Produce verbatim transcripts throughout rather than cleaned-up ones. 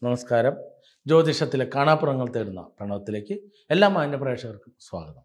നമസ്കാരം. ജ്യോതിഷത്തിലെ കാണാപ്പുറങ്ങൾ തേടുന്ന പ്രണവത്തിലേക്ക് എല്ലാ മാന്യ പ്രേക്ഷകർക്കും സ്വാഗതം.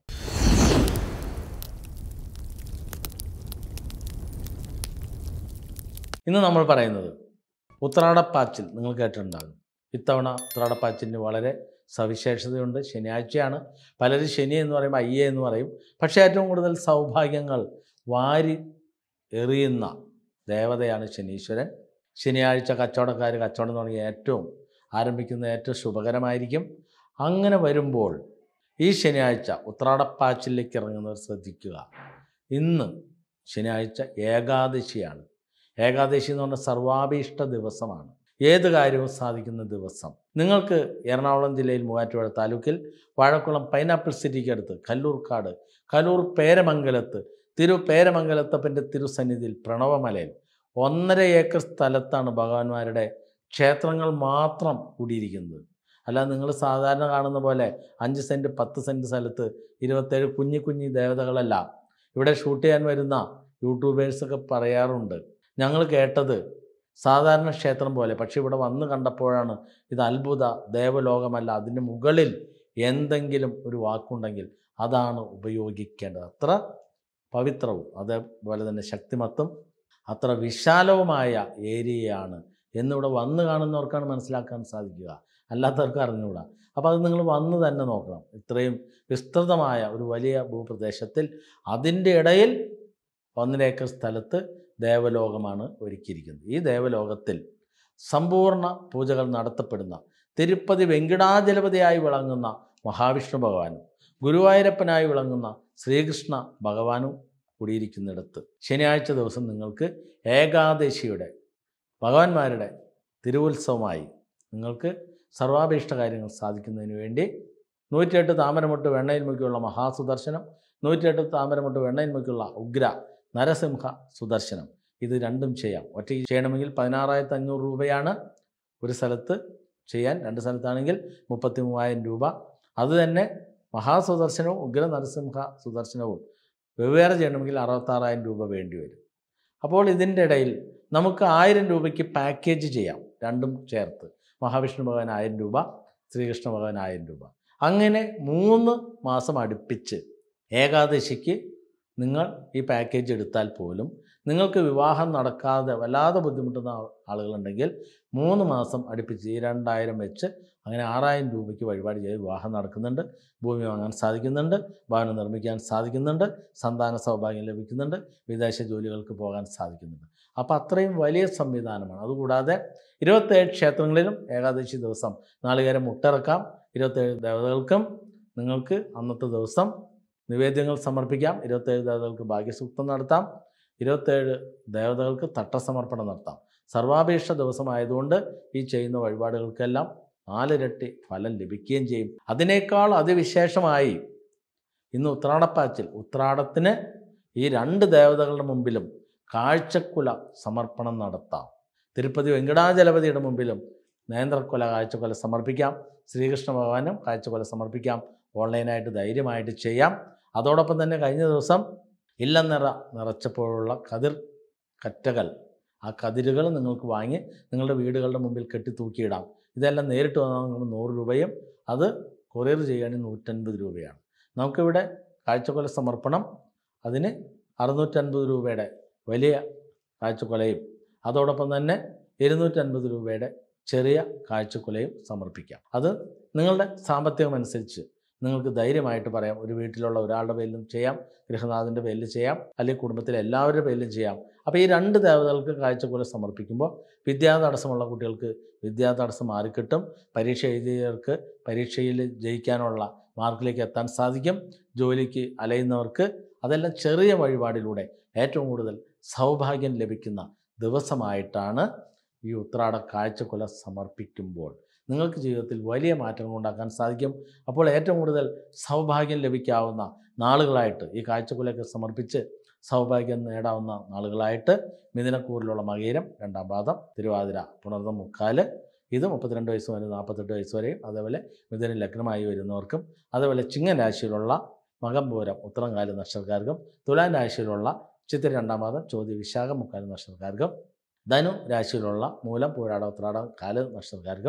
ഇന്ന് നമ്മൾ പറയുന്നത് ഉത്രാടപ്പാച്ചിൽ. നിങ്ങൾ കേട്ടിട്ടുണ്ടാകും. ഇത്തവണ ഉത്രാടപ്പാച്ചിലിന് വളരെ സവിശേഷതയുണ്ട്. ശനിയാഴ്ചയാണ്. പലരും ശനി എന്ന് പറയുമ്പോൾ അയ്യേ എന്ന് പറയും. പക്ഷേ ഏറ്റവും കൂടുതൽ സൗഭാഗ്യങ്ങൾ വാരി എറിയുന്ന ദേവതയാണ് ശനീശ്വരൻ. ശനിയാഴ്ച കച്ചവടക്കാർ കച്ചവടം തുടങ്ങി ഏറ്റവും ആരംഭിക്കുന്ന ഏറ്റവും ശുഭകരമായിരിക്കും. അങ്ങനെ വരുമ്പോൾ ഈ ശനിയാഴ്ച ഉത്രാടപ്പാച്ചിലേക്ക് ഇറങ്ങുന്നവർ ശ്രദ്ധിക്കുക. ഇന്ന് ശനിയാഴ്ച ഏകാദശിയാണ്. ഏകാദശി എന്ന് പറഞ്ഞാൽ സർവാഭീഷ്ട ദിവസമാണ്. ഏത് കാര്യവും സാധിക്കുന്ന ദിവസം. നിങ്ങൾക്ക് എറണാകുളം ജില്ലയിൽ മൂവാറ്റുപുഴ താലൂക്കിൽ വാഴക്കുളം പൈനാപ്പിൾ സിറ്റിക്ക് അടുത്ത് കല്ലൂർക്കാട് കലൂർ പേരമംഗലത്ത് തിരു പേരമംഗലത്തപ്പൻ്റെ തിരുസന്നിധിയിൽ പ്രണവമലയിൽ ഒന്നര ഏക്കർ സ്ഥലത്താണ് ഭഗവാന്മാരുടെ ക്ഷേത്രങ്ങൾ മാത്രം കൂടിയിരിക്കുന്നത്. അല്ലാതെ നിങ്ങൾ സാധാരണ കാണുന്ന പോലെ അഞ്ച് സെൻറ്റ് പത്ത് സെൻറ്റ് സ്ഥലത്ത് ഇരുപത്തേഴ് കുഞ്ഞി കുഞ്ഞി ദേവതകളല്ല. ഇവിടെ ഷൂട്ട് ചെയ്യാൻ വരുന്ന യൂട്യൂബേഴ്സൊക്കെ പറയാറുണ്ട്, ഞങ്ങൾ കേട്ടത് സാധാരണ ക്ഷേത്രം പോലെ, പക്ഷെ ഇവിടെ വന്ന് കണ്ടപ്പോഴാണ് ഇത് അത്ഭുത ദേവലോകമല്ല, അതിന് മുകളിൽ എന്തെങ്കിലും ഒരു വാക്കുണ്ടെങ്കിൽ അതാണ് ഉപയോഗിക്കേണ്ടത്. അത്ര പവിത്രവും അതേപോലെ തന്നെ ശക്തിമത്തും അത്ര വിശാലവുമായ ഏരിയയാണ് എന്നിവിടെ വന്ന് കാണുന്നവർക്കാണ് മനസ്സിലാക്കാൻ സാധിക്കുക, അല്ലാത്തവർക്ക് അറിഞ്ഞുകൂടാ. അപ്പോൾ അത് നിങ്ങൾ വന്ന് തന്നെ നോക്കണം. ഇത്രയും വിസ്തൃതമായ ഒരു വലിയ ഭൂപ്രദേശത്തിൽ അതിൻ്റെ ഇടയിൽ ഒന്നര ഏക്കർ സ്ഥലത്ത് ദേവലോകമാണ് ഒരുക്കിയിരിക്കുന്നത്. ഈ ദേവലോകത്തിൽ സമ്പൂർണ്ണ പൂജകൾ നടത്തപ്പെടുന്ന തിരുപ്പതി വെങ്കിടാചലപതിയായി വിളങ്ങുന്ന മഹാവിഷ്ണു ഭഗവാനും ഗുരുവായൂരപ്പനായി വിളങ്ങുന്ന ശ്രീകൃഷ്ണ ഭഗവാനും കൂടിയിരിക്കുന്നിടത്ത് ശനിയാഴ്ച ദിവസം നിങ്ങൾക്ക് ഏകാദശിയുടെ ഭഗവാന്മാരുടെ തിരുവുത്സവമായി നിങ്ങൾക്ക് സർവാഭീഷ്ട കാര്യങ്ങൾ സാധിക്കുന്നതിന് വേണ്ടി നൂറ്റിയെട്ട് താമരമുട്ട് വെണ്ണയിൽ മുക്കിയുള്ള മഹാസുദർശനം, നൂറ്റിയെട്ട് താമരമുട്ട് വെണ്ണയിൽ മുക്കിയുള്ള ഉഗ്ര നരസിംഹ സുദർശനം, ഇത് രണ്ടും ചെയ്യാം. ഒറ്റയ്ക്ക് ചെയ്യണമെങ്കിൽ പതിനാറായിരത്തി അഞ്ഞൂറ് രൂപയാണ് ഒരു സ്ഥലത്ത് ചെയ്യാൻ. രണ്ട് സ്ഥലത്താണെങ്കിൽ മുപ്പത്തി മൂവായിരം രൂപ. അതുതന്നെ മഹാസുദർശനവും ഉഗ്ര നരസിംഹ സുദർശനവും വെവ്വേറെ ചെയ്യണമെങ്കിൽ അറുപത്താറായിരം രൂപ വേണ്ടി വരും. അപ്പോൾ ഇതിൻ്റെ ഇടയിൽ നമുക്ക് ആയിരം രൂപയ്ക്ക് പാക്കേജ് ചെയ്യാം, രണ്ടും ചേർത്ത്. മഹാവിഷ്ണു ഭഗവാൻ ആയിരം രൂപ, ശ്രീകൃഷ്ണ ഭഗവാൻ ആയിരം രൂപ. അങ്ങനെ മൂന്ന് മാസം അടുപ്പിച്ച് ഏകാദശിക്ക് നിങ്ങൾ ഈ പാക്കേജ് എടുത്താൽ പോലും നിങ്ങൾക്ക് വിവാഹം നടക്കാതെ വല്ലാതെ ബുദ്ധിമുട്ടുന്ന ആളുകളുണ്ടെങ്കിൽ മൂന്ന് മാസം അടുപ്പിച്ച് ഈ രണ്ടായിരം വെച്ച് അങ്ങനെ ആറായിരം രൂപയ്ക്ക് വഴിപാട് ചെയ്ത് വിവാഹം നടക്കുന്നുണ്ട്. ഭൂമി വാങ്ങാൻ സാധിക്കുന്നുണ്ട്, ഭവനം നിർമ്മിക്കാൻ സാധിക്കുന്നുണ്ട്, സന്താന സൗഭാഗ്യം ലഭിക്കുന്നുണ്ട്, വിദേശ ജോലികൾക്ക് പോകാൻ സാധിക്കുന്നുണ്ട്. അപ്പോൾ അത്രയും വലിയ സംവിധാനമാണ്. അതുകൂടാതെ ഇരുപത്തേഴ് ക്ഷേത്രങ്ങളിലും ഏകാദശി ദിവസം നാളികേരം മുട്ടിറക്കാം. ഇരുപത്തേഴ് ദേവതകൾക്കും നിങ്ങൾക്ക് അന്നത്തെ ദിവസം നിവേദ്യങ്ങൾ സമർപ്പിക്കാം. ഇരുപത്തേഴ് ദേവതകൾക്ക് ഭാഗ്യസൂക്തം നടത്താം. ഇരുപത്തേഴ് ദേവതകൾക്ക് തട്ടസമർപ്പണം നടത്താം. സർവാഭീഷ്ട ദിവസമായതുകൊണ്ട് ഈ ചെയ്യുന്ന വഴിപാടുകൾക്കെല്ലാം നാലിരട്ടി ഫലം ലഭിക്കുകയും ചെയ്യും. അതിനേക്കാൾ അതിവിശേഷമായി ഇന്ന് ഉത്രാടപ്പാച്ചിൽ, ഉത്രാടത്തിന് ഈ രണ്ട് ദേവതകളുടെ മുമ്പിലും കാഴ്ചക്കുല സമർപ്പണം നടത്താം. തിരുപ്പതി വെങ്കിടാചലപതിയുടെ മുമ്പിലും നേന്ത്രക്കൊല കാഴ്ചക്കൊല സമർപ്പിക്കാം. ശ്രീകൃഷ്ണ ഭഗവാനും കാഴ്ചക്കൊല സമർപ്പിക്കാം. ഓൺലൈനായിട്ട് ധൈര്യമായിട്ട് ചെയ്യാം. അതോടൊപ്പം തന്നെ കഴിഞ്ഞ ദിവസം ഇല്ലം നിറ നിറച്ചപ്പോഴുള്ള കതിർ കറ്റകൾ, ആ കതിരുകൾ നിങ്ങൾക്ക് വാങ്ങി നിങ്ങളുടെ വീടുകളുടെ മുമ്പിൽ കെട്ടി തൂക്കിയിടാം. ഇതെല്ലാം നേരിട്ട് വന്നാൽ നിങ്ങൾ നൂറ് രൂപയും അത് കൊറിയർ ചെയ്യുകയാണെങ്കിൽ നൂറ്റൻപത് രൂപയാണ്. നമുക്കിവിടെ കാഴ്ചക്കൊല സമർപ്പണം അതിന് അറുന്നൂറ്റൻപത് രൂപയുടെ വലിയ കാഴ്ചക്കൊലയും അതോടൊപ്പം തന്നെ ഇരുന്നൂറ്റൻപത് രൂപയുടെ ചെറിയ കാഴ്ചക്കൊലയും സമർപ്പിക്കാം. അത് നിങ്ങളുടെ സാമ്പത്തികമനുസരിച്ച് നിങ്ങൾക്ക് ധൈര്യമായിട്ട് പറയാം. ഒരു വീട്ടിലുള്ള ഒരാളുടെ പേരിലും ചെയ്യാം, ഗൃഹനാഥൻ്റെ പേരിൽ ചെയ്യാം, അല്ലെങ്കിൽ കുടുംബത്തിലെ എല്ലാവരുടെ പേരിലും ചെയ്യാം. അപ്പോൾ ഈ രണ്ട് ദേവതകൾക്ക് കാഴ്ചക്കൊല സമർപ്പിക്കുമ്പോൾ വിദ്യാ തടസ്സമുള്ള കുട്ടികൾക്ക് വിദ്യാ തടസ്സം മാറിക്കിട്ടും. പരീക്ഷ എഴുതിയവർക്ക് പരീക്ഷയിൽ ജയിക്കാനുള്ള മാർക്കിലേക്ക് എത്താൻ സാധിക്കും. ജോലിക്ക് അലയുന്നവർക്ക് അതെല്ലാം ചെറിയ വഴിപാടിലൂടെ ഏറ്റവും കൂടുതൽ സൗഭാഗ്യം ലഭിക്കുന്ന ദിവസമായിട്ടാണ് ഈ ഉത്രാട കാഴ്ചക്കൊല സമർപ്പിക്കുമ്പോൾ നിങ്ങൾക്ക് ജീവിതത്തിൽ വലിയ മാറ്റങ്ങൾ ഉണ്ടാക്കാൻ സാധിക്കും. അപ്പോൾ ഏറ്റവും കൂടുതൽ സൗഭാഗ്യം ലഭിക്കാവുന്ന നാളുകളായിട്ട് ഈ കാഴ്ചക്കൊലയൊക്കെ സമർപ്പിച്ച് സൗഭാഗ്യം നേടാവുന്ന നാളുകളായിട്ട് മിഥുനക്കൂറിലുള്ള മകയിരം, രണ്ടാം പാദം, തിരുവാതിര, പുണർദം, മുക്കാല്, ഇത് മുപ്പത്തിരണ്ട് വയസ്സ് വരെ നാൽപ്പത്തെട്ട് വയസ്സ് വരെയും, അതേപോലെ മിഥുന ലഗ്നമായി വരുന്നവർക്കും, അതേപോലെ ചിങ്ങൻ രാശിയിലുള്ള മകം, പൂരം, ഉത്തരംകാല് നക്ഷത്രക്കാർക്കും, തുലാം രാശിയിലുള്ള ചിത്തിര, രണ്ടാം പാദം, ചോതി, വിശാഖം, മുക്കാല് നക്ഷത്രക്കാർക്കും, ധനു രാശിയിലുള്ള മൂലം, പൂരാട, ഉത്രാടം, കാല് നക്ഷത്രക്കാർക്കും,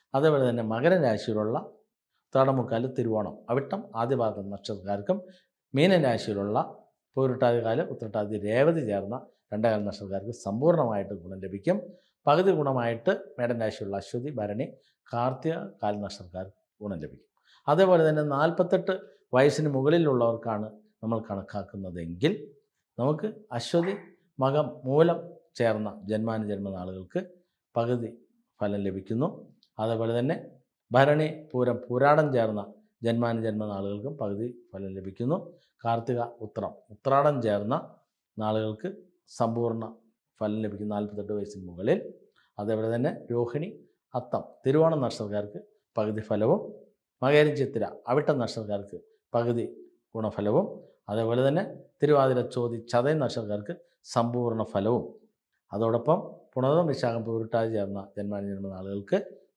അതേപോലെ തന്നെ മകരരാശിയിലുള്ള ഉത്രാടമുക്കാല് തിരുവോണം അവിട്ടം ആദ്യപാദം നക്ഷത്രക്കാർക്കും മീനൻ രാശിയിലുള്ള പൂരുട്ടാതി കാല് ഉത്രട്ടാതി രേവതി ചേർന്ന രണ്ടേകാൽ നക്ഷത്രക്കാർക്ക് സമ്പൂർണ്ണമായിട്ട് ഗുണം ലഭിക്കും. പകുതി ഗുണമായിട്ട് മേടൻ രാശിയുള്ള അശ്വതി ഭരണി കാർത്തിക കാൽ നക്ഷത്രക്കാർക്ക് ഗുണം ലഭിക്കും. അതേപോലെ തന്നെ നാൽപ്പത്തെട്ട് വയസ്സിന് മുകളിലുള്ളവർക്കാണ് നമ്മൾ കണക്കാക്കുന്നതെങ്കിൽ നമുക്ക് അശ്വതി മകം മൂലം ചേർന്ന ജന്മാനുജന്മ നാളുകൾക്ക് പകുതി ഫലം ലഭിക്കുന്നു. അതേപോലെ തന്നെ ഭരണി പൂരം പൂരാടം ചേർന്ന ജന്മാനുജന്മ നാളുകൾക്കും പകുതി ഫലം ലഭിക്കുന്നു. കാർത്തിക ഉത്രം ഉത്രാടം ചേർന്ന നാളുകൾക്ക് സമ്പൂർണ്ണ ഫലം ലഭിക്കും നാൽപ്പത്തെട്ട് വയസ്സിന് മുകളിൽ. അതേപോലെ തന്നെ രോഹിണി അത്തം തിരുവോണം നക്ഷത്രക്കാർക്ക് പകുതി ഫലവും മകേരം ചിത്തിര അവിട്ടം നക്ഷത്രക്കാർക്ക് പകുതി ഗുണഫലവും അതേപോലെ തന്നെ തിരുവാതിര ചോതി ചതയം നക്ഷത്രക്കാർക്ക് സമ്പൂർണ്ണ ഫലവും അതോടൊപ്പം പുണർതം വിശാഖം പൂരുട്ടാതി ചേർന്ന ജന്മാനുജന്മ നാളുകൾക്ക്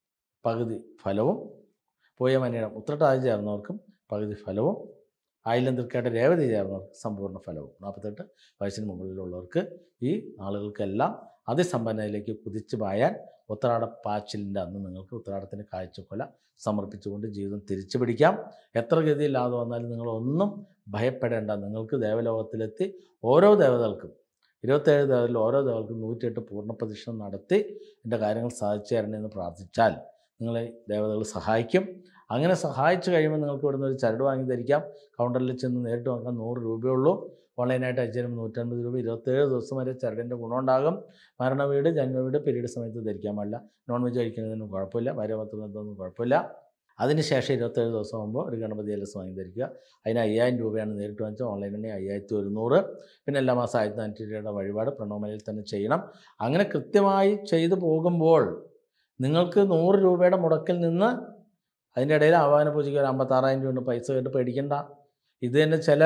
പകുതി ഫലവും പൂയമനീഴം ഉത്രട്ടാതി ചേർന്നവർക്കും പകുതി ഫലവും ആയില്യം തൃക്കേട്ട രേവതി ചേർന്നവർക്ക് സമ്പൂർണ്ണ ഫലവും നാൽപ്പത്തെട്ട് വയസ്സിന് മുകളിലുള്ളവർക്ക് ഈ നാളുകൾക്കെല്ലാം അതിസമ്പന്നതയിലേക്ക് കുതിച്ചു പായാൻ ഉത്രാടപ്പാച്ചിലിൻ്റെ അന്ന് നിങ്ങൾക്ക് ഉത്രാടത്തിന് കാഴ്ചക്കൊല സമർപ്പിച്ചുകൊണ്ട് ജീവിതം തിരിച്ചു പിടിക്കാം. എത്ര ഗതിയില്ലാതെ വന്നാലും നിങ്ങളൊന്നും ഭയപ്പെടേണ്ട. നിങ്ങൾക്ക് ദേവലോകത്തിലെത്തി ഓരോ ദേവതകൾക്കും ഇരുപത്തേഴ് ദേവതകളിൽ ഓരോ ദേവതകൾക്കും നൂറ്റിയെട്ട് പൂർണ്ണ പ്രദക്ഷിണം നടത്തി എൻ്റെ കാര്യങ്ങൾ സാധിച്ചു തരണമെന്ന് പ്രാർത്ഥിച്ചാൽ നിങ്ങളെ ദേവതകൾ സഹായിക്കും. അങ്ങനെ സഹായിച്ചു കഴിയുമ്പോൾ നിങ്ങൾക്ക് ഇവിടുന്ന് ഒരു ചരട് വാങ്ങി ധരിക്കാം. കൗണ്ടറിൽ ചെന്ന് നേരിട്ട് വാങ്ങാൻ നൂറ് രൂപയുള്ളൂ. ഓൺലൈനായിട്ട് അയച്ചു തരുമ്പോൾ നൂറ്റൻപത് രൂപ. ഇരുപത്തേഴ് ദിവസം വരെ ചരടിൻ്റെ ഗുണമുണ്ടാകും. മരണവീട് ജന്മവീട് പീരീഡ് സമയത്ത് ധരിക്കാൻ പാടില്ല. നോൺ വെജ് കഴിക്കുന്നതിനും കുഴപ്പമില്ല. ഭാര്യാഭർത്തൃബന്ധമൊന്നും കുഴപ്പമില്ല. അതിനുശേഷം ഇരുപത്തേഴ് ദിവസം ആകുമ്പോൾ ഒരു ഗണപതി എലസ് വാങ്ങി ധരിക്കുക. അതിന് അയ്യായിരം രൂപയാണ് നേരിട്ട് വാങ്ങിച്ചാൽ ഓൺലൈനിൽ അയ്യായിരത്തി ഒരുന്നൂറ്. പിന്നെ എല്ലാ മാസം ആയിരത്തി നാനൂറ്റി രൂപയുടെ വഴിപാട് പ്രണോമലയിൽ തന്നെ ചെയ്യണം. അങ്ങനെ കൃത്യമായി ചെയ്തു പോകുമ്പോൾ നിങ്ങൾക്ക് നൂറ് രൂപയുടെ മുടക്കിൽ നിന്ന് അതിൻ്റെ ഇടയിൽ ആവാഹന പൂജയ്ക്ക് ഒരു അമ്പത്താറായിരം രൂപ പൈസ കേട്ട് പേടിക്കണ്ട. ഇത് തന്നെ ചില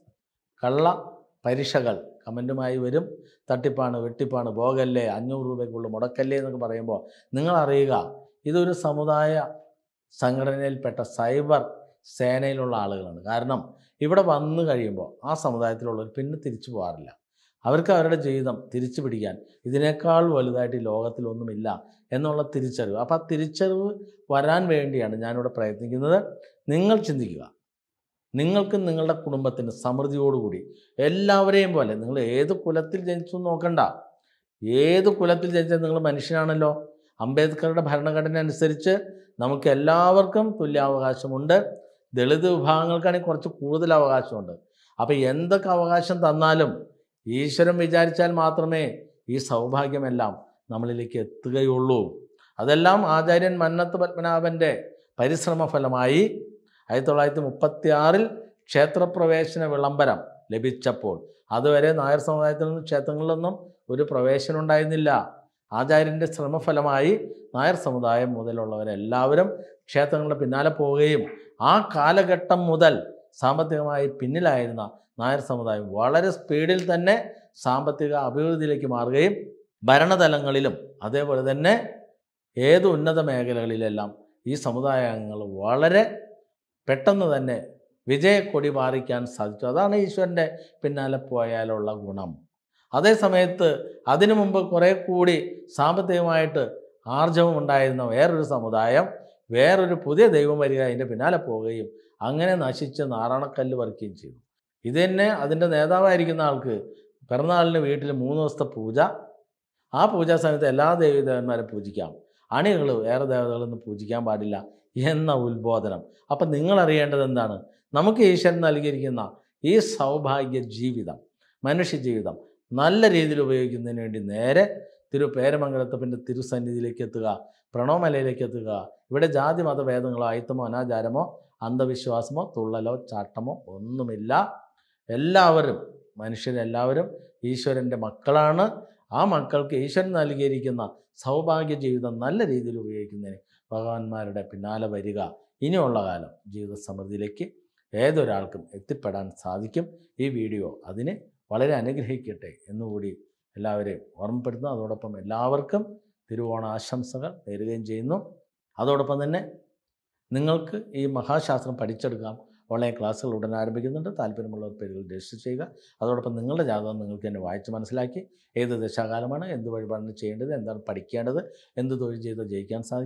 കള്ള പരീക്ഷകൾ കമൻറ്റുമായി വരും. തട്ടിപ്പാണ്, വെട്ടിപ്പാണ്, പോകല്ലേ, അഞ്ഞൂറ് രൂപയ്ക്കുള്ളൂ, മുടക്കല്ലേ എന്നൊക്കെ പറയുമ്പോൾ നിങ്ങളറിയുക ഇതൊരു സമുദായ സംഘടനയിൽപ്പെട്ട സൈബർ സേനയിലുള്ള ആളുകളാണ്. കാരണം ഇവിടെ വന്നു കഴിയുമ്പോൾ ആ സമുദായത്തിലുള്ളവർ പിന്നെ തിരിച്ചു പോകാറില്ല. അവർക്ക് അവരുടെ ജീവിതം തിരിച്ചു പിടിക്കാൻ ഇതിനേക്കാൾ വലുതായിട്ട് ഈ ലോകത്തിലൊന്നുമില്ല എന്നുള്ള തിരിച്ചറിവ്. അപ്പോൾ ആ തിരിച്ചറിവ് വരാൻ വേണ്ടിയാണ് ഞാനിവിടെ പ്രയത്നിക്കുന്നത്. നിങ്ങൾ ചിന്തിക്കുക, നിങ്ങൾക്കും നിങ്ങളുടെ കുടുംബത്തിന് സമൃദ്ധിയോടുകൂടി എല്ലാവരെയും പോലെ നിങ്ങൾ ഏത് കുലത്തിൽ ജനിച്ചു നോക്കണ്ട. ഏത് കുലത്തിൽ ജനിച്ചാൽ നിങ്ങൾ മനുഷ്യനാണല്ലോ. അംബേദ്കറുടെ ഭരണഘടന അനുസരിച്ച് നമുക്ക് എല്ലാവർക്കും തുല്യാവകാശമുണ്ട്. ദളിത് വിഭാഗങ്ങൾക്കാണെങ്കിൽ കുറച്ച് കൂടുതൽ അവകാശമുണ്ട്. അപ്പോൾ എന്തൊക്കെ അവകാശം തന്നാലും ഈശ്വരൻ വിചാരിച്ചാൽ മാത്രമേ ഈ സൗഭാഗ്യമെല്ലാം നമ്മളിലേക്ക് എത്തുകയുള്ളൂ. അതെല്ലാം ആചാര്യൻ മന്നത്ത് പത്മനാഭൻ്റെ പരിശ്രമ ഫലമായി ആയിരത്തി തൊള്ളായിരത്തി മുപ്പത്തി ആറിൽ ക്ഷേത്രപ്രവേശന വിളംബരം ലഭിച്ചപ്പോൾ അതുവരെ നായർ സമുദായത്തിൽ നിന്നും ക്ഷേത്രങ്ങളിലൊന്നും ഒരു പ്രവേശനം ഉണ്ടായിരുന്നില്ല. ആചാര്യൻ്റെ ശ്രമഫലമായി നായർ സമുദായം മുതലുള്ളവരെല്ലാവരും ക്ഷേത്രങ്ങളുടെ പിന്നാലെ പോവുകയും ആ കാലഘട്ടം മുതൽ സാമ്പത്തികമായി പിന്നിലായിരുന്ന നായർ സമുദായം വളരെ സ്പീഡിൽ തന്നെ സാമ്പത്തിക അഭിവൃദ്ധിയിലേക്ക് മാറുകയും ഭരണതലങ്ങളിലും അതേപോലെ തന്നെ ഏത് ഉന്നത മേഖലകളിലെല്ലാം ഈ സമുദായാംഗങ്ങൾ വളരെ പെട്ടെന്ന് തന്നെ വിജയക്കൊടി പാറിക്കാൻ സാധിച്ചു. അതാണ് ഈശ്വരൻ്റെ പിന്നാലെ പോയാലുള്ള ഗുണം. അതേ സമയത്ത് അതിനു മുമ്പ് കുറേ കൂടി സാമ്പത്തികമായിട്ട് ആർജവം ഉണ്ടായിരുന്ന വേറൊരു സമുദായം വേറൊരു പുതിയ ദൈവം വരിക അതിൻ്റെ പിന്നാലെ പോവുകയും അങ്ങനെ നശിച്ച് നാറാണക്കല്ല് പറിക്കുകയും ചെയ്തു. ഇത് തന്നെ അതിൻ്റെ നേതാവായിരിക്കുന്ന ആൾക്ക് പിറന്നാളിന് വീട്ടിൽ മൂന്ന് ദിവസത്തെ പൂജ, ആ പൂജാ സമയത്ത് എല്ലാ ദേവീദേവന്മാരെ പൂജിക്കാം, അണികൾ വേറെ ദേവതകളൊന്നും പൂജിക്കാൻ പാടില്ല എന്ന ഉത്ബോധനം. അപ്പം നിങ്ങളറിയേണ്ടത് എന്താണ്? നമുക്ക് ഈശ്വരൻ നൽകിയിരിക്കുന്ന ഈ സൗഭാഗ്യ ജീവിതം, മനുഷ്യ ജീവിതം നല്ല രീതിയിൽ ഉപയോഗിക്കുന്നതിന് വേണ്ടി നേരെ തിരു പേരമംഗലത്തപ്പൻ്റെ തിരുസന്നിധിയിലേക്ക് എത്തുക, പ്രണവമലയിലേക്ക് എത്തുക. ഇവിടെ ജാതി മതഭേദങ്ങളോ അയിത്തമോ അനാചാരമോ അന്ധവിശ്വാസമോ തുള്ളലോ ചാട്ടമോ ഒന്നുമില്ല. എല്ലാവരും മനുഷ്യരെല്ലാവരും ഈശ്വരൻ്റെ മക്കളാണ്. ആ മക്കൾക്ക് ഈശ്വരൻ നൽകിയിരിക്കുന്ന സൗഭാഗ്യ ജീവിതം നല്ല രീതിയിൽ ഉപയോഗിക്കുന്നതിന് ഭഗവാന്മാരുടെ പിന്നാലെ വരിക. ഇനിയുള്ള കാലം ജീവിത സമൃദ്ധിയിലേക്ക് ഏതൊരാൾക്കും എത്തിപ്പെടാൻ സാധിക്കും. ഈ വീഡിയോ അതിന് വളരെ അനുഗ്രഹിക്കട്ടെ എന്നുകൂടി എല്ലാവരെയും ഓർമ്മപ്പെടുത്തുന്നു. അതോടൊപ്പം എല്ലാവർക്കും തിരുവോണ ആശംസകൾ നേരുകയും ചെയ്യുന്നു. അതോടൊപ്പം തന്നെ നിങ്ങൾക്ക് ഈ മഹാശാസ്ത്രം പഠിച്ചെടുക്കാം. ഓൺലൈൻ ക്ലാസ്സുകൾ ഉടൻ ആരംഭിക്കുന്നുണ്ട്. താല്പര്യമുള്ളവർ പേരുകൾ രജിസ്റ്റർ ചെയ്യുക. അതോടൊപ്പം നിങ്ങളുടെ ജാതകം നിങ്ങൾക്ക് തന്നെ വായിച്ച് മനസ്സിലാക്കി ഏത് ദശാകാലമാണ്, എന്ത് വഴിപാടാണ് ചെയ്യേണ്ടത്, എന്താണ് പഠിക്കേണ്ടത്, എന്ത് തൊഴിൽ ചെയ്ത് ജയിക്കാൻ സാധിക്കും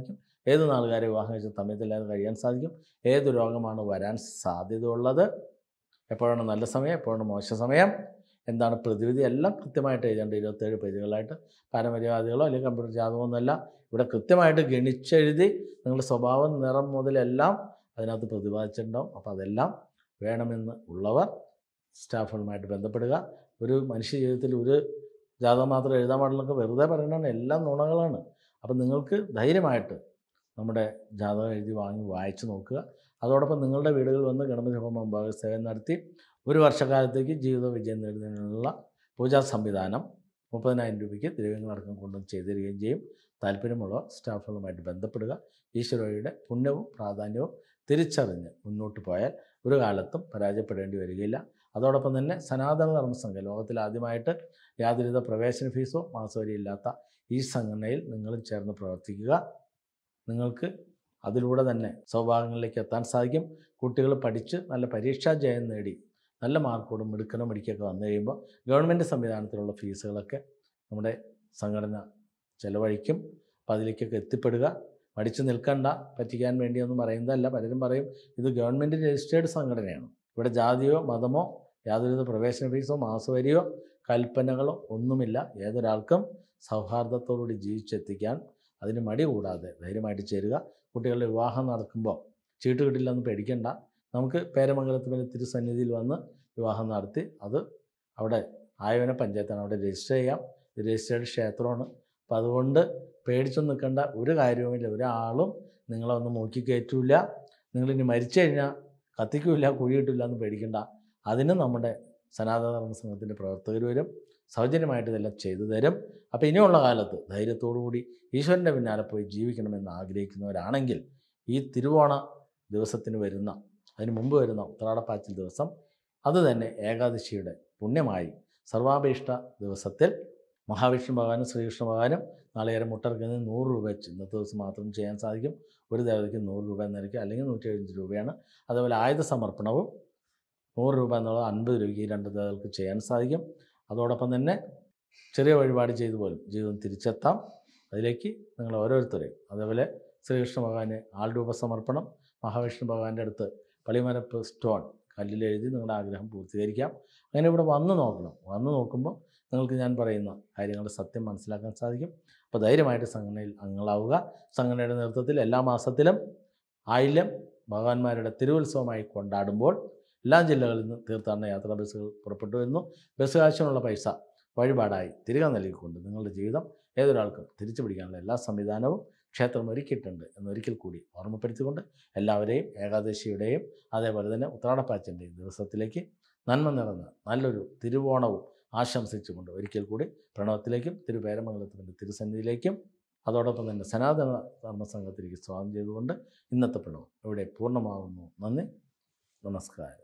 ഏത് നാളുകാരെ വിവാഹം കഴിച്ച് തമ്മിൽ കഴിയാൻ സാധിക്കും, ഏത് രോഗമാണ് വരാൻ സാധ്യതയുള്ളത്, എപ്പോഴാണ് നല്ല സമയം, എപ്പോഴാണ് മോശ സമയം, എന്താണ് പ്രതിവിധി, എല്ലാം കൃത്യമായിട്ട് എഴുതേണ്ട ഇരുപത്തേഴ് പേജുകളായിട്ട്. പാരമ്പര്യവാദികളോ അല്ലെങ്കിൽ കമ്പ്യൂട്ടർ ജാതകമൊന്നുമല്ല, ഇവിടെ കൃത്യമായിട്ട് ഗണിച്ചെഴുതി നിങ്ങളുടെ സ്വഭാവം, നിറം മുതലെല്ലാം അതിനകത്ത് പ്രതിപാദിച്ചിട്ടുണ്ടാവും. അപ്പോൾ അതെല്ലാം വേണമെന്ന് ഉള്ളവർ സ്റ്റാഫുകളുമായിട്ട് ബന്ധപ്പെടുക. ഒരു മനുഷ്യ ജീവിതത്തിൽ ഒരു ജാതകം മാത്രം എഴുതാൻ പാടില്ലൊക്കെ വെറുതെ പറയുന്നതാണ്, എല്ലാം നുണകളാണ്. അപ്പം നിങ്ങൾക്ക് ധൈര്യമായിട്ട് നമ്മുടെ ജാതകം എഴുതി വാങ്ങി വായിച്ച് നോക്കുക. അതോടൊപ്പം നിങ്ങളുടെ വീടുകളിൽ വന്ന് ഗണപതി ഹോമം മുമ്പാകെ സേവനം നടത്തി ഒരു വർഷക്കാലത്തേക്ക് ജീവിത വിജയം നേടുന്നതിനുള്ള പൂജാ സംവിധാനം മുപ്പതിനായിരം രൂപയ്ക്ക് തിരുവനന്തപുരം കൊണ്ടുവന്ന് ചെയ്തു തരികയും ചെയ്യും. താല്പര്യമുള്ള സ്റ്റാഫുകളുമായിട്ട് ബന്ധപ്പെടുക. ഈശ്വരയുടെ പുണ്യവും പ്രാധാന്യവും തിരിച്ചറിഞ്ഞ് മുന്നോട്ട് പോയാൽ ഒരു കാലത്തും പരാജയപ്പെടേണ്ടി വരികയില്ല. അതോടൊപ്പം തന്നെ സനാതന ധർമ്മസംഘം ലോകത്തിൽ ആദ്യമായിട്ട് യാതൊരുവിധ പ്രവേശന ഫീസോ മാസവരിയില്ലാത്ത ഈ സംഘടനയിൽ നിങ്ങളും ചേർന്ന് പ്രവർത്തിക്കുക. നിങ്ങൾക്ക് അതിലൂടെ തന്നെ സൗഭാഗ്യങ്ങളിലേക്ക് എത്താൻ സാധിക്കും. കുട്ടികൾ പഠിച്ച് നല്ല പരീക്ഷാ ജയം നേടി നല്ല മാർക്കോടും മിടുക്കനോ മിടുക്കൊക്കെ വന്നു കഴിയുമ്പോൾ ഗവൺമെൻറ് സംവിധാനത്തിലുള്ള ഫീസുകളൊക്കെ നമ്മുടെ സംഘടന ചിലവഴിക്കും. അപ്പോൾ അതിലേക്കൊക്കെ എത്തിപ്പെടുക. പഠിച്ചു നിൽക്കണ്ട, പറ്റിക്കാൻ വേണ്ടിയൊന്നും പറയുന്നതല്ല. പലരും പറയും ഇത് ഗവൺമെൻറ് രജിസ്റ്റേർഡ് സംഘടനയാണ്, ഇവിടെ ജാതിയോ മതമോ യാതൊരുവിധ പ്രവേശന ഫീസോ മാസവരിയോ കൽപ്പനകളോ ഒന്നുമില്ല. ഏതൊരാൾക്കും സൗഹാർദ്ദത്തോടുകൂടി ജീവിച്ചെത്തിക്കാൻ അതിന് മടി കൂടാതെ ധൈര്യമായിട്ട് ചേരുക. കുട്ടികളുടെ വിവാഹം നടക്കുമ്പോൾ ചീട്ട് കിട്ടില്ലെന്ന് പേടിക്കേണ്ട. നമുക്ക് പേരമംഗലത്തിന് തിരുസന്നിധിയിൽ വന്ന് വിവാഹം നടത്തി അത് അവിടെ ആയവന പഞ്ചായത്താണ്, അവിടെ രജിസ്റ്റർ ചെയ്യാം. രജിസ്റ്റേർഡ് ക്ഷേത്രമാണ്. അപ്പം അതുകൊണ്ട് പേടിച്ചൊന്നും നിൽക്കേണ്ട ഒരു കാര്യവുമില്ല. ഒരാളും നിങ്ങളെ ഒന്നും നോക്കി കയറ്റില്ല. നിങ്ങളിനി മരിച്ചു കഴിഞ്ഞാൽ കത്തിക്കില്ല, കുഴിയിട്ടില്ല എന്ന് പേടിക്കേണ്ട. അതിന് നമ്മുടെ സനാതന ധർമ്മ സംഘത്തിൻ്റെ പ്രവർത്തകർ വരും, സൗജന്യമായിട്ട് ഇതെല്ലാം ചെയ്തു തരും. അപ്പോൾ ഇനിയുള്ള കാലത്ത് ധൈര്യത്തോടു കൂടി ഈശ്വരൻ്റെ പിന്നാലെ പോയി ജീവിക്കണമെന്ന് ആഗ്രഹിക്കുന്നവരാണെങ്കിൽ ഈ തിരുവോണ ദിവസത്തിന് വരുന്ന അതിന് മുമ്പ് വരുന്ന ഉത്രാടപ്പാച്ചിൽ ദിവസം, അത് തന്നെ ഏകാദശിയുടെ പുണ്യമായി സർവാഭീഷ്ട ദിവസത്തിൽ മഹാവിഷ്ണു ഭഗവാനും ശ്രീകൃഷ്ണ ഭഗവാനും നാളികേര മുട്ടർക്കുന്നതിന് നൂറ് രൂപ വെച്ച് ഇന്നത്തെ ദിവസം മാത്രം ചെയ്യാൻ സാധിക്കും. ഒരു ദേവതയ്ക്ക് നൂറ് രൂപ എന്ന നിരക്ക്, അല്ലെങ്കിൽ നൂറ്റി എഴുപത്തഞ്ച് രൂപയാണ്. അതുപോലെ ആയുധ സമർപ്പണവും നൂറ് രൂപ എന്നുള്ളത് അൻപത് രൂപയ്ക്ക് ഈ രണ്ട് ദേവതകൾക്ക് ചെയ്യാൻ സാധിക്കും. അതോടൊപ്പം തന്നെ ചെറിയ വഴിപാട് ചെയ്തു പോലും ജീവിതം തിരിച്ചെത്താം. അതിലേക്ക് നിങ്ങൾ ഓരോരുത്തരെയും, അതേപോലെ ശ്രീകൃഷ്ണ ഭഗവാന് ആൾരൂപ സമർപ്പണം, മഹാവിഷ്ണു ഭഗവാന്റെ അടുത്ത് പളിമരപ്പ് സ്റ്റോൺ കല്ലിലെഴുതി നിങ്ങളുടെ ആഗ്രഹം പൂർത്തീകരിക്കാം. അങ്ങനെ ഇവിടെ വന്ന് നോക്കണം. വന്ന് നോക്കുമ്പോൾ നിങ്ങൾക്ക് ഞാൻ പറയുന്ന കാര്യങ്ങളുടെ സത്യം മനസ്സിലാക്കാൻ സാധിക്കും. അപ്പോൾ ധൈര്യമായിട്ട് സംഘടനയിൽ അംഗങ്ങളാവുക. സംഘടനയുടെ നേതൃത്വത്തിൽ എല്ലാ മാസത്തിലും ആയില്യം ഭഗവാന്മാരുടെ തിരുവുത്സവമായി കൊണ്ടാടുമ്പോൾ എല്ലാ ജില്ലകളിൽ നിന്ന് തീർത്ഥാടന യാത്രാ ബസ്സുകൾ പുറപ്പെട്ടു വരുന്നു. ബസ് കാശിനുള്ള പൈസ വഴിപാടായി തിരികെ നൽകിക്കൊണ്ട് നിങ്ങളുടെ ജീവിതം ഏതൊരാൾക്കും തിരിച്ചു പിടിക്കാനുള്ള എല്ലാ സംവിധാനവും ക്ഷേത്രം ഒരുക്കിയിട്ടുണ്ട് എന്നൊരിക്കൽ കൂടി ഓർമ്മപ്പെടുത്തിക്കൊണ്ട് എല്ലാവരെയും ഏകാദശിയുടെയും അതേപോലെ തന്നെ ഉത്രാടപ്പാച്ചിൻ്റെയും ദിവസത്തിലേക്ക് നന്മ നിറഞ്ഞ നല്ലൊരു തിരുവോണവും ആശംസിച്ചുകൊണ്ട് ഒരിക്കൽ കൂടി പ്രണവത്തിലേക്കും തിരുപേരമംഗലത്തിൻ്റെ തിരുസന്നിധിയിലേക്കും അതോടൊപ്പം തന്നെ സനാതന ധർമ്മസംഘത്തിലേക്ക് സ്വാഗതം ചെയ്തുകൊണ്ട് ഇന്നത്തെ പ്രണവം ഇവിടെ പൂർണ്ണമാകുന്നു. നന്ദി, നമസ്കാരം.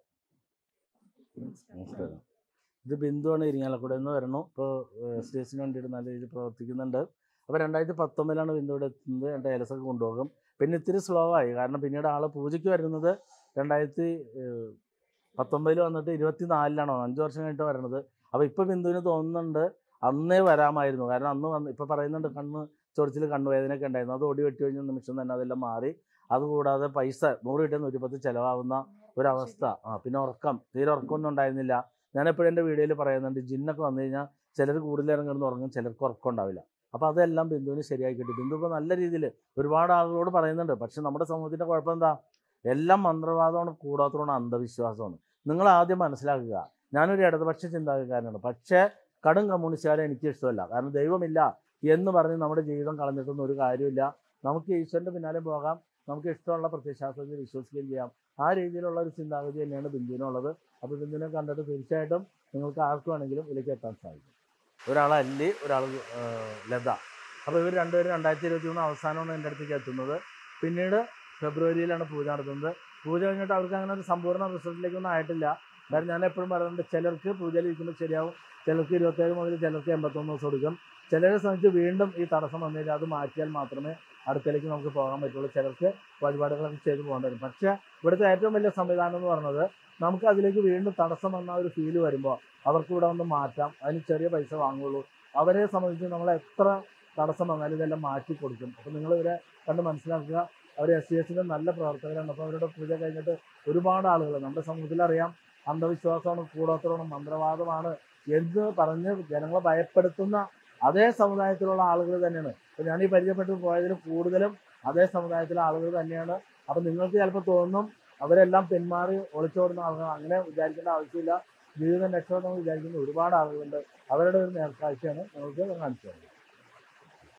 നമസ്കാരം. ഇത് ബിന്ദുവാണ്, ഇരിങ്ങാലക്കുടയിൽ നിന്ന് വരണു. ഇപ്പോൾ എസ് ഡി എസിന് വേണ്ടിയിട്ട് നല്ല രീതിയിൽ പ്രവർത്തിക്കുന്നുണ്ട്. അപ്പോൾ രണ്ടായിരത്തി പത്തൊമ്പതിലാണ് ബിന്ദു ഇവിടെ എത്തുന്നത്. എൻ്റെ ഏലസൊക്കെ കൊണ്ടുപോകും. പിന്നെ ഇത്തിരി സ്ലോ ആയി, കാരണം പിന്നീട് ആൾ പൂജയ്ക്ക് വരുന്നത് രണ്ടായിരത്തി പത്തൊമ്പതിൽ വന്നിട്ട് ഇരുപത്തി നാലിലാണോ അഞ്ച് വർഷം കഴിഞ്ഞിട്ട് വരണത്. അപ്പോൾ ഇപ്പോൾ ബിന്ദുവിന് തോന്നുന്നുണ്ട് അന്നേ വരാമായിരുന്നു. കാരണം അന്ന് വന്ന് ഇപ്പോൾ പറയുന്നുണ്ട് കണ്ണ് ചൊറിച്ചിൽ കണ്ണുവേദനയൊക്കെ ഉണ്ടായിരുന്നു. അത് ഓടി വെട്ടി കഴിഞ്ഞ നിമിഷം തന്നെ അതെല്ലാം മാറി. അതുകൂടാതെ പൈസ നൂറ് കിട്ടിയ നൂറ്റിപ്പത്ത് ചിലവാകുന്ന ഒരവസ്ഥ. ആ പിന്നെ ഉറക്കം, തീരെ ഉറക്കമൊന്നും ഉണ്ടായിരുന്നില്ല. ഞാനെപ്പോഴും എൻ്റെ വീഡിയോയിൽ പറയുന്നുണ്ട്, ജിന്നൊക്കെ വന്നു കഴിഞ്ഞാൽ ചിലർ കൂടുതലേരം കിടന്ന് ഉറങ്ങും, ചിലർക്ക് ഉറക്കം ഉണ്ടാവില്ല. അപ്പോൾ അതെല്ലാം ബിന്ദുവിന് ശരിയായി കിട്ടി. ബിന്ദു ഇപ്പോൾ നല്ല രീതിയിൽ ഒരുപാട് ആളുകളോട് പറയുന്നുണ്ട്. പക്ഷെ നമ്മുടെ സമൂഹത്തിൻ്റെ കുഴപ്പം എന്താ? എല്ലാം മന്ത്രവാദമാണ്, കൂടാത്തതാണ് അന്ധവിശ്വാസമാണ്. നിങ്ങൾ ആദ്യം മനസ്സിലാക്കുക, ഞാനൊരു ഇടതുപക്ഷ ചിന്താഗതിക്കാരനാണ്. പക്ഷേ കടും കമ്മ്യൂണിസ്റ്റുകാരെ എനിക്ക് ഇഷ്ടമല്ല. കാരണം ദൈവമില്ല എന്ന് പറഞ്ഞ് നമ്മുടെ ജീവിതം കളഞ്ഞിട്ടൊന്നും ഒരു കാര്യമില്ല. നമുക്ക് ഈശ്വരൻ്റെ പിന്നാലെ പോകാം, നമുക്ക് ഇഷ്ടമുള്ള പ്രത്യയശാസ്ത്രത്തിൽ വിശ്വസിക്കുകയും ചെയ്യാം. ആ രീതിയിലുള്ള ഒരു ചിന്താഗതി തന്നെയാണ് ബിന്ദുവിനുള്ളത്. അപ്പോൾ ബിന്ദുവിനെ കണ്ടിട്ട് തീർച്ചയായിട്ടും നിങ്ങൾക്ക് ആർക്ക് വേണമെങ്കിലും ഇതിലേക്ക് എത്താൻ സാധിക്കും. ഒരാൾ അല്ലി, ഒരാൾ ലത. അപ്പോൾ ഇവർ രണ്ടുപേരും രണ്ടായിരത്തി ഇരുപത്തി മൂന്ന് അവസാനമാണ് എൻ്റെ അടുത്തേക്ക് എത്തുന്നത്. പിന്നീട് ഫെബ്രുവരിയിലാണ് പൂജ നടത്തുന്നത്. പൂജ കഴിഞ്ഞിട്ട് അവർക്ക് അങ്ങനെ ഒരു സമ്പൂർണ്ണ റിസൾട്ടിലേക്കൊന്നും ആയിട്ടില്ല. കാരണം ഞാൻ എപ്പോഴും പറയുന്നുണ്ട്, ചിലർക്ക് പൂജയിൽ ഇരിക്കുമ്പോൾ ശരിയാവും, ചിലർക്ക് ഇരുപത്തേഴ് മുതൽ ചിലർക്ക് എൺപത്തൊന്ന് ദിവസം എടുക്കും. ചിലരെ സംബന്ധിച്ച് വീണ്ടും ഈ തടസ്സം വന്നു കഴിഞ്ഞാൽ അത് മാറ്റിയാൽ മാത്രമേ അടുത്തേക്ക് നമുക്ക് പോകാൻ പറ്റുള്ളൂ. ചിലർക്ക് വഴിപാടുകളൊക്കെ ചെയ്ത് പോകേണ്ടി വരും. പക്ഷേ ഇവിടുത്തെ ഏറ്റവും വലിയ സംവിധാനം എന്ന് പറയുന്നത്, നമുക്ക് അതിലേക്ക് വീണ്ടും തടസ്സം വന്ന ഒരു ഫീല് വരുമ്പോൾ അവർക്ക് ഇവിടെ ഒന്ന് മാറ്റാം. അതിന് ചെറിയ പൈസ വാങ്ങുള്ളൂ. അവരെ സംബന്ധിച്ച് നമ്മൾ എത്ര തടസ്സം വന്നാലും ഇതെല്ലാം മാറ്റി കൊടുക്കും. അപ്പോൾ നിങ്ങളിവരെ കണ്ട് മനസ്സിലാക്കുക. അവർ എസ് സി എസിൻ്റെ നല്ല പ്രവർത്തകരാണ്. അപ്പോൾ അവരുടെ പൂജ കഴിഞ്ഞിട്ട് ഒരുപാട് ആളുകൾ നമ്മുടെ സമൂഹത്തിൽ അറിയാം, അന്ധവിശ്വാസമാണ്, കൂടോത്രമാണ്, മന്ത്രവാദമാണ് എന്ന് പറഞ്ഞ് ജനങ്ങളെ ഭയപ്പെടുത്തുന്ന അതേ സമുദായത്തിലുള്ള ആളുകൾ തന്നെയാണ്. അപ്പോൾ ഞാൻ ഈ പരിചയപ്പെട്ട് പോയതിൽ കൂടുതലും അതേ സമുദായത്തിലെ ആളുകൾ തന്നെയാണ്. അപ്പം നിങ്ങൾക്ക് ചിലപ്പോൾ തോന്നും അവരെല്ലാം പിന്മാറി ഒളിച്ചോടുന്ന ആളുകൾ. അങ്ങനെ വിചാരിക്കേണ്ട ആവശ്യമില്ല. ജീവിതം രക്ഷപ്പെടണമെന്ന് വിചാരിക്കുന്ന ഒരുപാട് ആളുകളുണ്ട്. അവരുടെ ഒരു നേർക്കാഴ്ചയാണ് നിങ്ങൾക്ക് കാണിച്ചു തരുന്നത്.